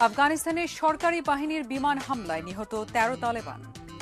আফগানিস্তানের সরকারি বাহিনীর বিমান হামলায় নিহত ১৩ তালেবান।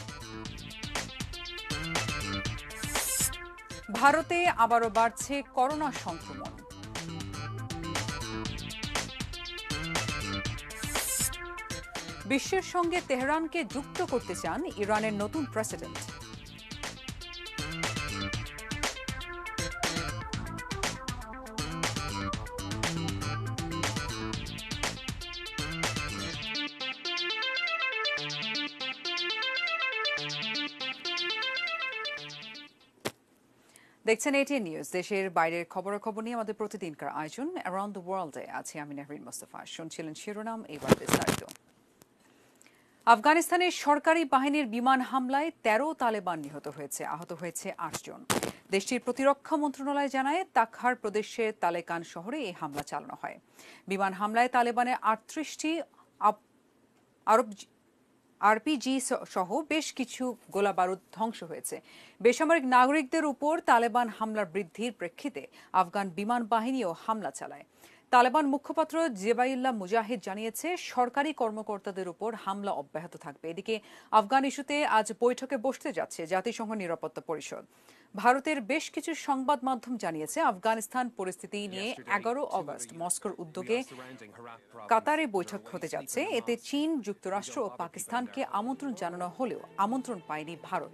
ভারতে আবারও বাড়ছে করোনা সংক্রমণ। বিশ্বের সঙ্গে তেহরানকে যুক্ত করতে চান ইরানের নতুন প্রেসিডেন্ট। দেখছেন ATN নিউজ। দেশের বাইরের খবরাখবর নিয়ে আমাদের প্রতিদিনকার আয়োজন অ্যারাউন্ড দ্য ওয়ার্ল্ডে আছি আমি নাহরিন মোস্তফা। শুনছিলেন শিরোনাম, এবার বিস্তারিত। আফগানিস্তানের সরকারি বাহিনীর বিমান হামলায় ১৩ তালেবান নিহত হয়েছে, আহত হয়েছে ৮ জন। দেশটির প্রতিরক্ষা মন্ত্রণালয় জানায় তাকহার প্রদেশের তালেকান শহরে এই হামলা চালানো হয়। বিমান হামলায় তালেবানের ৩৮টি আরপিজি সহ বেশ কিছু গোলাবারুদ ধ্বংস হয়েছে। বেসামরিক নাগরিকদের উপর তালেবান হামলার বৃদ্ধির প্রেক্ষিতে আফগান বিমান বাহিনীও হামলা চালায়। তালেবান মুখপাত্র জেবাইউল্লাহ মুজাহিদ জানিয়েছে সরকারি কর্মকর্তাদের উপর হামলা অব্যাহত থাকবে। এদিকে আফগান ইস্যুতে আজ বৈঠকে বসতে যাচ্ছে জাতিসংঘ নিরাপত্তা পরিষদ। ভারতের বেশ কিছু সংবাদ মাধ্যম জানিয়েছে আফগানিস্তান পরিস্থিতি নিয়ে ১১ অগস্ট মস্কোর উদ্যোগে কাতারে বৈঠক হতে যাচ্ছে। এতে চীন, যুক্তরাষ্ট্র ও পাকিস্তানকে আমন্ত্রণ জানানো হলেও আমন্ত্রণ পায়নি ভারত।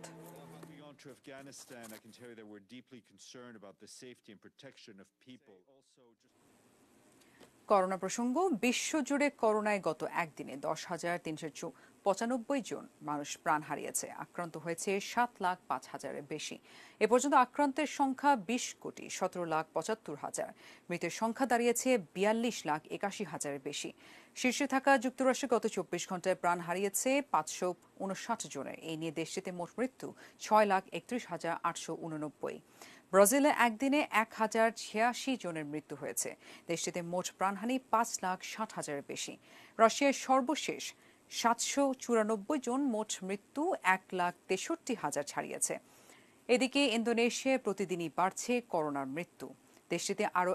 করোনা প্রসঙ্গ। বিশ্বজুড়ে করোনায় গত একদিনে ১০,৩৯৫ জন মানুষ প্রাণ হারিয়েছে। আক্রান্ত হয়েছে ৭,০৫,০০০-এর বেশি। এ পর্যন্ত আক্রান্তের সংখ্যা ২০,৭৫,০০০। মৃতের সংখ্যা দাঁড়িয়েছে ৪২,৮১,০০০-এর বেশি। শীর্ষে থাকা যুক্তরাষ্ট্রে গত ২৪ ঘন্টায় প্রাণ হারিয়েছে ৫৫৯ জনের। এই নিয়ে দেশটিতে মোট মৃত্যু ৬,৩১,৮৮৯। ব্রাজিলে একদিনে ১,০৮৬ জনের মৃত্যু হয়েছে। দেশটিতে মোট প্রাণহানি ৫,৬০,০০০-এর বেশি। রাশিয়ায় সর্বশেষ ৭৯৪ জন, মোট মৃত্যু ১,৬৩,০০০ ছাড়িয়েছে। এদিকে ইন্দোনেশিয়ায় প্রতিদিনই বাড়ছে করোনার মৃত্যু। দেশটিতে আরও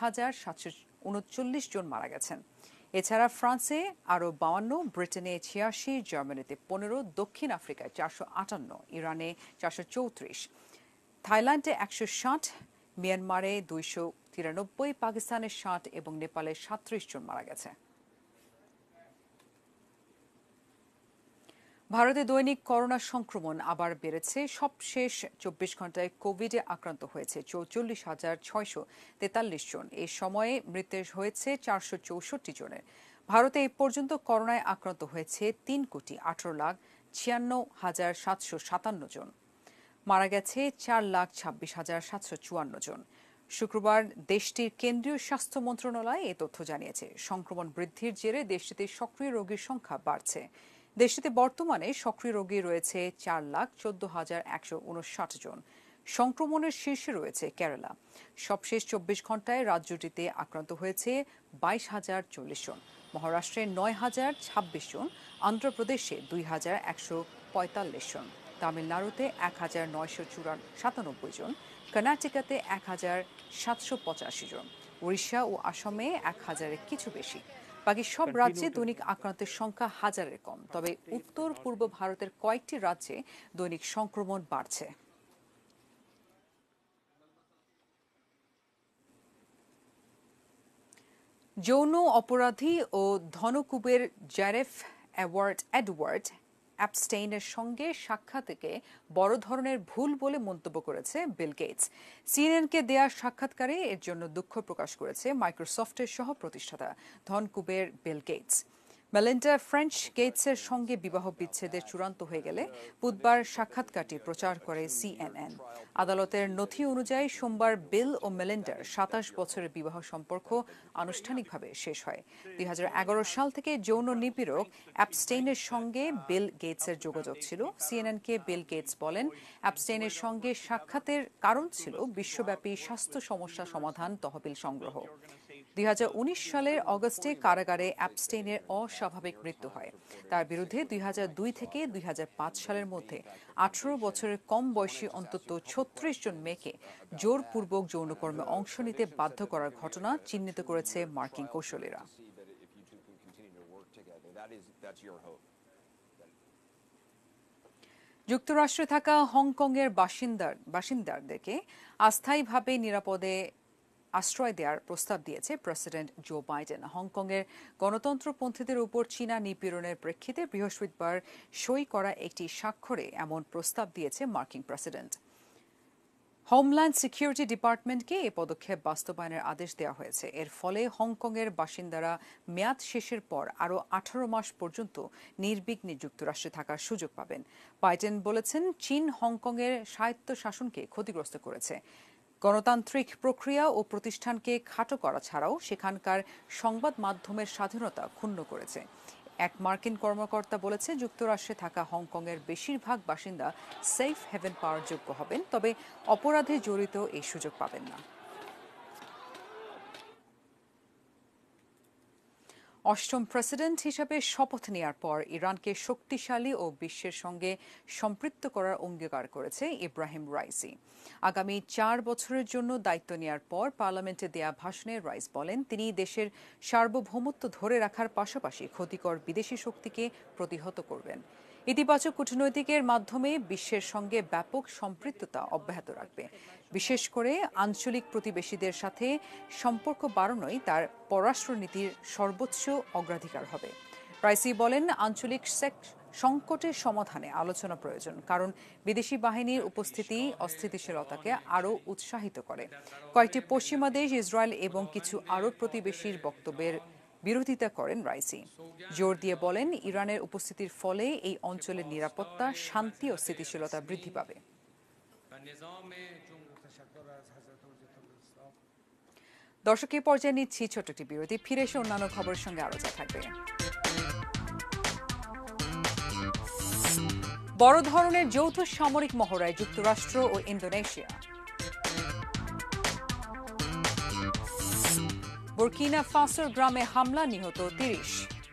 ১,৭৩৯ জন মারা গেছেন। এছাড়া ফ্রান্সে আরও ৫২, ব্রিটেনে ৮৬, জার্মানিতে ১৫, দক্ষিণ আফ্রিকায় ৪৫৮, ইরানে ৪৩৪, থাইল্যান্ডে ১৬০, মিয়ানমারে ২৯৩, পাকিস্তানে ৬০ এবং নেপালে ৩৭ জন মারা গেছে। ভারতে দৈনিক করোনা সংক্রমণ আবার বেড়েছে। সবশেষ ২৪ ঘন্টায় কোভিডে আক্রান্ত হয়েছে ৪৪,৬৪৩ জন। এই সময়ে মৃত্যু হয়েছে ৪৬৪ জনের। ভারতে এই পর্যন্ত করোনায় আক্রান্ত হয়েছে ৩,১৮,৯৬,৭৫৭ জন। মারা গেছে ৪,২৬,৭৫৪ জন। শুক্রবার দেশটির কেন্দ্রীয় স্বাস্থ্য মন্ত্রণালয় এ তথ্য জানিয়েছে। সংক্রমণ বৃদ্ধির জেরে দেশটিতে সক্রিয় রোগীর সংখ্যা বাড়ছে। দেশটিতে বর্তমানে সক্রিয় রোগী রয়েছে ৪,১৪,১৫৯ জন। সংক্রমণের শীর্ষে রয়েছে কেরালা। সবশেষ ২৪ ঘন্টায় রাজ্যটিতে আক্রান্ত হয়েছে ২২,০৪০ জন, মহারাষ্ট্রে ৯,০২৬ জন, অন্ধ্রপ্রদেশে ২,১৪৫ জন, তামিলনাড়ুতে ১,৯৯৭ জন, কর্ণাটকাতে ১,৭৮৫ জন, ওড়িশা ও আসামে ১,০০০-এর কিছু বেশি। বাকি সব রাজ্যে দৈনিক আক্রান্তের সংখ্যা হাজারের কম। তবে উত্তর পূর্ব ভারতের কয়েকটি রাজ্যে দৈনিক সংক্রমণ বাড়ছে। যৌন অপরাধী ও ধনকুবের জারেফ এডওয়ার্ড অ্যাপস্টেইনের সঙ্গে সাক্ষাৎকে বড় ধরনের ভুল বলে মন্তব্য করেছে বিল গেটস। সিএনএনকে দেয়া সাক্ষাৎকারে এর জন্য দুঃখ প্রকাশ করেছে মাইক্রোসফটের সহ প্রতিষ্ঠাতা ধনকুবের বিল গেটস। মেলিন্ডা ফ্রেঞ্চ গেটসের সঙ্গে বিবাহ বিচ্ছেদের চূড়ান্ত হয়ে গেলে বুধবার সাক্ষাৎকারটি প্রচার করে সিএনএন। আদালতের নথি অনুযায়ী সোমবার বিল ও মেলিন্ডার ২৭ বছরের বিবাহ সম্পর্ক আনুষ্ঠানিকভাবে শেষ হয়। ২০১১ সাল থেকে যৌন নিপীড়ক অ্যাপস্টেইনের সঙ্গে বিল গেটসের যোগাযোগ ছিল। সিএনএনকে বিল গেটস বলেন, অ্যাপস্টেইনের সঙ্গে সাক্ষাতের কারণ ছিল বিশ্বব্যাপী স্বাস্থ্য সমস্যা সমাধান তহবিল সংগ্রহ। ২০১৯ সালের অগস্টে কারাগারে অ্যাপস্টেইনের অস্বাভাবিক মৃত্যু হয়। তার বিরুদ্ধে ২০০২ থেকে ২০০৫ সালের মধ্যে ১৮ বছরের কম বয়সী অন্তত ৩৬ জন মেয়েকে জোরপূর্বক যৌনকর্মে অংশ নিতে বাধ্য করার ঘটনা চিহ্নিত করেছে মার্কিন কৌঁসুলিরা। যুক্তরাষ্ট্রে থাকা হংকংয়ের বাসিন্দাদেরকে অস্থায়ীভাবে নিরাপদে আশ্রয় দেওয়ার প্রস্তাব দিয়েছে প্রেসিডেন্ট জো বাইডেন। হংকংয়ের গণতন্ত্রপন্থীদের উপর চীনা নিপীড়নের প্রেক্ষিতে বৃহস্পতিবার সই করা একটি স্বাক্ষরে এমন প্রস্তাব দিয়েছে মার্কিন প্রেসিডেন্ট। হোমল্যান্ড সিকিউরিটি ডিপার্টমেন্টকে এ পদক্ষেপ বাস্তবায়নের আদেশ দেওয়া হয়েছে। এর ফলে হংকংয়ের বাসিন্দারা মেয়াদ শেষের পর আরও 18 মাস পর্যন্ত নির্বিঘ্নে যুক্তরাষ্ট্রে থাকার সুযোগ পাবেন। বাইডেন বলেছেন, চীন হংকংয়ের স্বায়ত্তশাসনকে ক্ষতিগ্রস্ত করেছে, গণতান্ত্রিক প্রক্রিয়া ও প্রতিষ্ঠানকে খাটো করা ছাড়াও সেখানকার সংবাদ মাধ্যমের স্বাধীনতা ক্ষুণ্ণ করেছে। এক মার্কিন কর্মকর্তা বলেছে, যুক্তরাষ্ট্রে থাকা হংকংয়ের বেশিরভাগ বাসিন্দা সেফ হেভেন পাওয়ার যোগ্য হবেন, তবে অপরাধে জড়িত এই সুযোগ পাবেন না। অষ্টম প্রেসিডেন্ট হিসাবে শপথ নেওয়ার পর ইরানকে শক্তিশালী ও বিশ্বের সঙ্গে সম্পৃক্ত করার অঙ্গীকার করেছে ইব্রাহিম রাইসি। আগামী 4 বছরের জন্য দায়িত্ব নেওয়ার পর পার্লামেন্টে দেয়া ভাষণে রাইস বলেন, তিনি দেশের সার্বভৌমত্ব ধরে রাখার পাশাপাশি ক্ষতিকর বিদেশি শক্তিকে প্রতিহত করবেন। ইতিবাচক কূটনৈতিকের মাধ্যমে বিশ্বের সঙ্গে ব্যাপক সম্পৃক্ততা অব্যাহত রাখবে। বিশেষ করে আঞ্চলিক প্রতিবেশীদের সাথে সম্পর্ক বাড়ানোই তার পররাষ্ট্রনীতির সর্বোচ্চ অগ্রাধিকার হবে। রাইসি বলেন, আঞ্চলিক সংকটের সমাধানে আলোচনা প্রয়োজন, কারণ বিদেশি বাহিনীর উপস্থিতি অস্থিতিশীলতাকে আরও উৎসাহিত করে। কয়েকটি পশ্চিমা দেশ, ইসরায়েল এবং কিছু আরব প্রতিবেশীর বক্তব্যের বিরোধিতা করেন রাইসি। জোর দিয়ে বলেন, ইরানের উপস্থিতির ফলে এই অঞ্চলের নিরাপত্তা, শান্তি ও স্থিতিশীলতা বৃদ্ধি পাবে। দর্শক, এই পর্যায়ে নিচ্ছি ছোট একটি বিরতি। ফিরে এসে অন্যান্য খবরের সঙ্গে আলোচনা থাকবে। বড় ধরনের যৌথ সামরিক মহড়ায় যুক্তরাষ্ট্র ও ইন্দোনেশিয়া। বুর্কিনা ফাসোর গ্রামে হামলা, নিহত 30।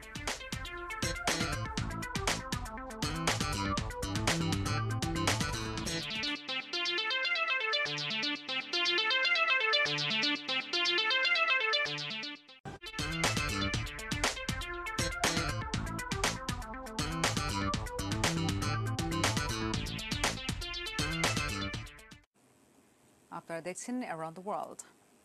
আপনারা দেখছেন অ্যারাউন্ড দ্য ওয়ার্ল্ড।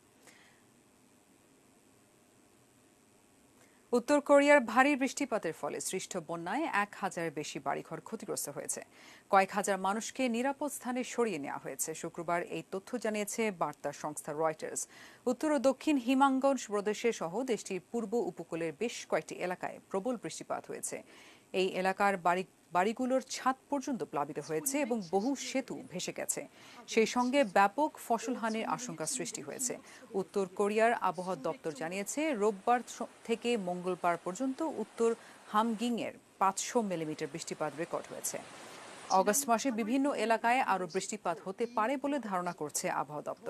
উত্তর কোরিয়ার ভারী বৃষ্টিপাতের ফলে সৃষ্ট বন্যায় 1000-এর বেশি বাড়িঘর ক্ষতিগ্রস্ত হয়েছে। কয়েক হাজার মানুষকে নিরাপদ স্থানে সরিয়ে নেওয়া হয়েছে। শুক্রবার এই তথ্য জানিয়েছে বার্তা সংস্থা রয়টার্স। উত্তর ও দক্ষিণ হিমাঙ্গন প্রদেশে সহ দেশটির পূর্ব উপকূলের বেশ কয়েকটি এলাকায় প্রবল বৃষ্টিপাত হয়েছে। এই এলাকার বাড়িগুলোর ছাদ পর্যন্ত প্লাবিত হয়েছে এবং বহু সেতু ভেসে গেছে। সেই সঙ্গে ব্যাপক ফসলহানির আশঙ্কা সৃষ্টি হয়েছে। উত্তর কোরিয়ার আবহাওয়া দপ্তর জানিয়েছে, রোববার থেকে মঙ্গলবার পর্যন্ত উত্তর হামগিংয়ের 500 মিলিমিটার বৃষ্টিপাত রেকর্ড হয়েছে। অগস্ট মাসে বিভিন্ন এলাকায় আরও বৃষ্টিপাত হতে পারে বলে ধারণা করছে আবহাওয়া দপ্তর।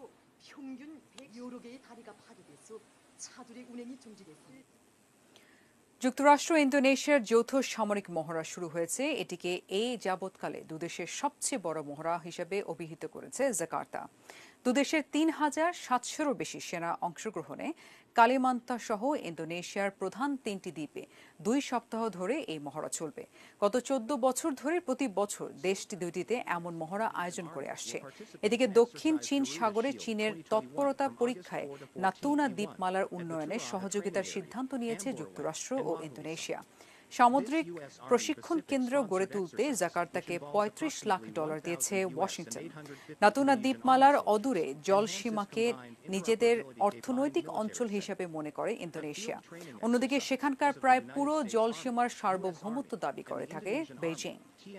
যুক্তরাষ্ট্র ও ইন্দোনেশিয়ার যৌথ সামরিক মহড়া শুরু হয়েছে। এটিকে এই যাবৎকালে দুদেশের সবচেয়ে বড় মহড়া হিসেবে অভিহিত করেছে জাকার্তা। দুদেশের 3700-এরও বেশি সেনা অংশগ্রহণে কালিমান্তান সহ ইন্দোনেশিয়ার প্রধান 3টি দ্বীপে 2 সপ্তাহ ধরে এই মহড়া চলবে। গত 14 বছর ধরে প্রতি বছর দেশটি দুটিতে এমন মহড়া আয়োজন করে আসছে। এদিকে দক্ষিণ চীন সাগরে চীনের তৎপরতা পরীক্ষায় নাতুনা দ্বীপমালার উন্নয়নে সহযোগিতার সিদ্ধান্ত নিয়েছে যুক্তরাষ্ট্র ও ইন্দোনেশিয়া। সামুদ্রিক প্রশিক্ষণ কেন্দ্র গড়ে তুলতে জাকার্তাকে $35 লাখ দিয়েছে ওয়াশিংটন। নাতুনা দ্বীপমালার অদূরে জলসীমাকে নিজেদের অর্থনৈতিক অঞ্চল হিসেবে মনে করে ইন্দোনেশিয়া। অন্যদিকে সেখানকার প্রায় পুরো জলসীমার সার্বভৌমত্ব দাবি করে থাকে বেইজিং।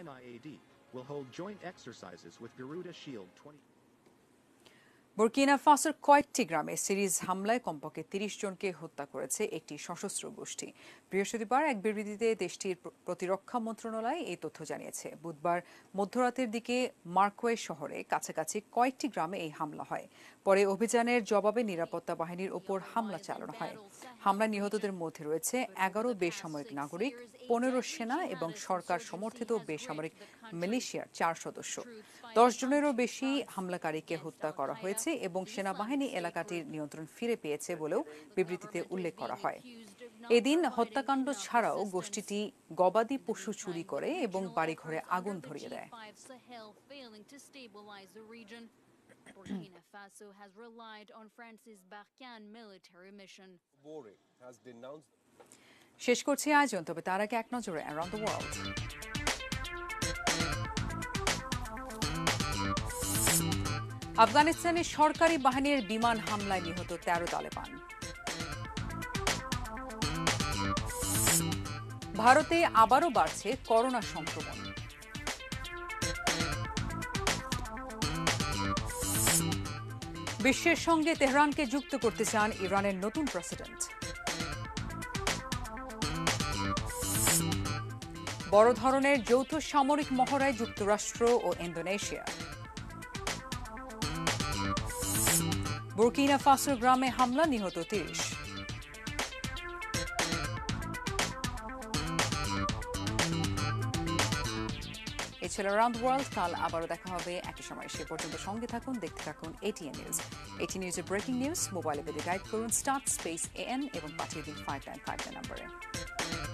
বুর্কিনা ফাসোর কয়েকটি গ্রামে সিরিজ হামলায় কমপক্ষে 30 জনকে হত্যা করেছে একটি সশস্ত্র গোষ্ঠী। বৃহস্পতিবার এক বিবৃতিতে দেশটির প্রতিরক্ষা মন্ত্রণালয় এই তথ্য জানিয়েছে। বুধবার মধ্যরাতের দিকে মার্কোয়ে শহরে কাছাকাছি কয়েকটি গ্রামে এই হামলা হয়। পরে অভিযানের জবাবে নিরাপত্তা বাহিনীর ওপর হামলা চালানো হয়। হামলায় নিহতদের মধ্যে রয়েছে 11 বেসামরিক নাগরিক, 15 সেনা এবং সরকার সমর্থিত বেসামরিক মিলিশিয়ার 4 সদস্য। 10 জনেরও বেশি হামলাকারীকে হত্যা করা হয়েছে এবং সেনাবাহিনী এলাকাটির নিয়ন্ত্রণ ফিরে পেয়েছে বলেও বিবৃতিতে উল্লেখ করা হয়। এদিন হত্যাকাণ্ড ছাড়াও গোষ্ঠীটি গবাদি পশু চুরি করে এবং বাড়িঘরে আগুন ধরিয়ে দেয়। Burkina Faso has relied on France's Barkhane military mission. শেষ করছি আয়োজন, তবে তার আগে এক নজরে অ্যারাউন্ড দ্য ওয়ার্ল্ড। আফগানিস্তানের সরকারি বাহিনীর বিমান হামলায় নিহত ১৩ তালেবান। ভারতে আবারও বাড়ছে করোনা সংক্রমণ। বিশ্বের সঙ্গে তেহরানকে যুক্ত করতে চান ইরানের নতুন প্রেসিডেন্ট। বড় ধরনের যৌথ সামরিক মহড়ায় যুক্তরাষ্ট্র ও ইন্দোনেশিয়া। বুর্কিনা ফাসোর গ্রামে হামলা, নিহত ৩০। এ ছিল অ্যারাউন্ড ওয়ার্ল্ড। কাল আবারও দেখা হবে একই সময়। সে পর্যন্ত সঙ্গে থাকুন, দেখতে থাকুন ATN নিউজ। ATN নিউজের ব্রেকিং নিউজ মোবাইলে পেতে টাইপ করুন *AN এবং পাঠিয়ে দিন 595 নম্বরে।